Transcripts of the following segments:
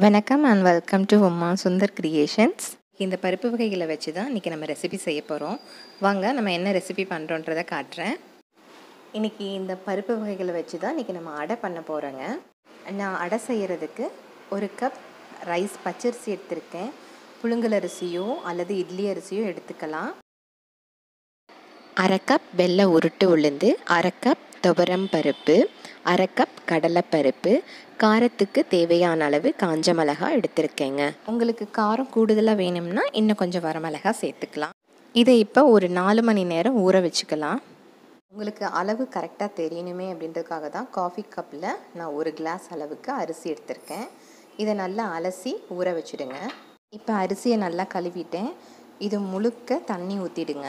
வணக்கம் and welcome to Uma Sundar creations. இந்த பருப்பு வகைகளை வச்சு தான் இன்றைக்கி நம்ம ரெசிபி செய்ய போகிறோம். வாங்க நம்ம என்ன ரெசிபி பண்ணுறோன்றதை காட்டுறேன். இன்றைக்கி இந்த பருப்பு வகைகளை வச்சு தான் இன்றைக்கி நம்ம அடை பண்ண போகிறோங்க. நான் அடை செய்கிறதுக்கு 1 கப் ரைஸ் பச்சரிசி எடுத்திருக்கேன். புழுங்கல் அரிசியோ அல்லது இட்லி அரிசியோ எடுத்துக்கலாம். 1/2 கப் வெள்ளை உருட்டு உளுந்து, 1/2 கப் துவரம் பருப்பு, 1/2 கப் கடலைப்பருப்பு, காரத்துக்கு தேவையான அளவு காஞ்ச மிளகாய் எடுத்திருக்கேங்க. உங்களுக்கு காரம் கூடுதலாக வேணும்னா இன்னும் கொஞ்சம் வரமிளகாய் சேர்த்துக்கலாம். இதை இப்போ ஒரு 4 மணி நேரம் ஊற வச்சுக்கலாம். உங்களுக்கு அளவு கரெக்டாக தெரியணுமே அப்படின்றதுக்காக தான் காஃபி கப்பில் நான் 1 கிளாஸ் அளவுக்கு அரிசி எடுத்திருக்கேன். இதை நல்லா அலசி ஊற வச்சுடுங்க. இப்போ அரிசியை நல்லா கழுவிட்டேன். இது முழுக்க தண்ணி ஊற்றிடுங்க.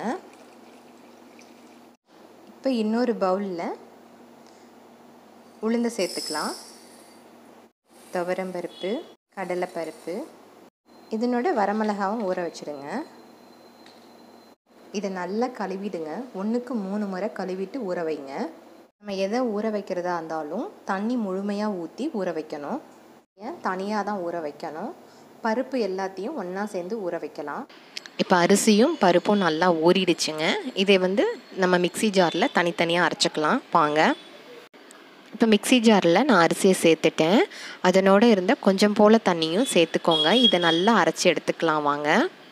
இப்போ இன்னொரு பவுலில் உளுந்து சேர்த்துக்கலாம். துவரம்பருப்பு, கடலைப்பருப்பு, இதனோட வரமிளகாவும் ஊற வச்சுடுங்க. இதை நல்லா கழுவிடுங்க. 1க்கு 3 முறை கழுவிட்டு ஊற வைங்க. நம்ம எதை ஊற வைக்கிறதா இருந்தாலும் தண்ணி முழுமையாக ஊற்றி ஊற வைக்கணும். தனியாக தான் ஊற வைக்கணும். பருப்பு எல்லாத்தையும் ஒன்றா சேர்ந்து ஊற வைக்கலாம். இப்போ அரிசியும் பருப்பும் நல்லா ஊறிடுச்சுங்க. இதை நம்ம மிக்ஸி ஜாரில் தனித்தனியாக அரைச்சிக்கலாம். வாங்க. இப்போ மிக்ஸி ஜாரில் நான் அரிசியை சேர்த்துட்டேன். அதனோடு இருந்த கொஞ்சம் போல் தண்ணியும் சேர்த்துக்கோங்க. இதை நல்லா அரைச்சி எடுத்துக்கலாம். வாங்க.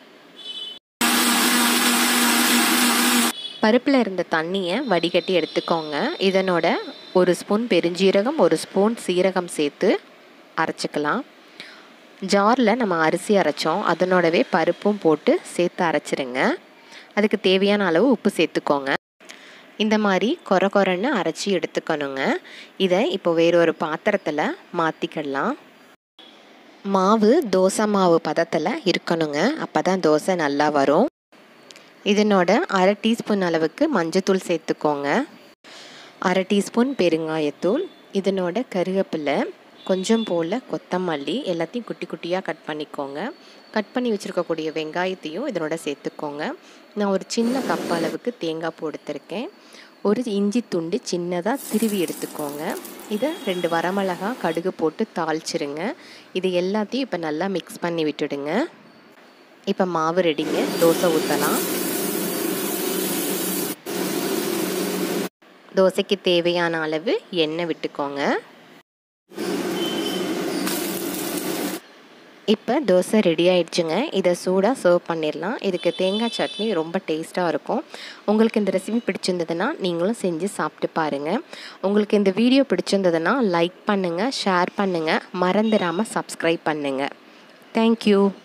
பருப்பில் இருந்த தண்ணியை வடிகட்டி எடுத்துக்கோங்க. இதனோட 1 ஸ்பூன் பெருஞ்சீரகம், 1 ஸ்பூன் சீரகம் சேர்த்து அரைச்சிக்கலாம். ஜாரில் நம்ம அரிசி அரைச்சோம், அதனோடவே பருப்பும் போட்டு சேர்த்து அரைச்சிருங்க. அதுக்கு தேவையான அளவு உப்பு சேர்த்துக்கோங்க. இந்த மாதிரி கொரன்னு அரைச்சி எடுத்துக்கணுங்க. இதை இப்போ வேறொரு பாத்திரத்தில் மாற்றிக்கலாம். மாவு தோசை மாவு பதத்தில் இருக்கணுங்க. அப்போ தான் தோசை நல்லா வரும். இதனோட 1/2 டீஸ்பூன் அளவுக்கு மஞ்சத்தூள் சேர்த்துக்கோங்க. 1/2 டீஸ்பூன் பெருங்காயத்தூள், இதனோட கருவேப்பிலை, கொஞ்சம் போல் கொத்தமல்லி, எல்லாத்தையும் குட்டி குட்டியாக கட் பண்ணிக்கோங்க. கட் பண்ணி வச்சுருக்கக்கூடிய வெங்காயத்தையும் இதனோட சேர்த்துக்கோங்க. நான் ஒரு சின்ன கப் அளவுக்கு தேங்காய் பூ எடுத்திருக்கேன். ஒரு இஞ்சி துண்டு சின்னதாக திருவி எடுத்துக்கோங்க. இதை 2 வரமிளகாய் கடுகு போட்டு தாளிச்சிருங்க. இது எல்லாத்தையும் இப்போ நல்லா மிக்ஸ் பண்ணி விட்டுடுங்க. இப்போ மாவு ரெடிங்க. தோசை ஊற்றலாம். தோசைக்கு தேவையான அளவு எண்ணெய் விட்டுக்கோங்க. இப்போ தோசை ரெடி ஆயிடுச்சுங்க. இதை சூடாக சர்வ் பண்ணிடலாம். இதுக்கு தேங்காய் சட்னி ரொம்ப டேஸ்ட்டாக இருக்கும். உங்களுக்கு இந்த ரெசிபி பிடிச்சிருந்ததுன்னா நீங்களும் செஞ்சு சாப்பிட்டு பாருங்கள். உங்களுக்கு இந்த வீடியோ பிடிச்சிருந்ததுன்னா லைக் பண்ணுங்கள், ஷேர் பண்ணுங்கள், மறந்துடாமல் சப்ஸ்கிரைப் பண்ணுங்கள். தேங்க்யூ.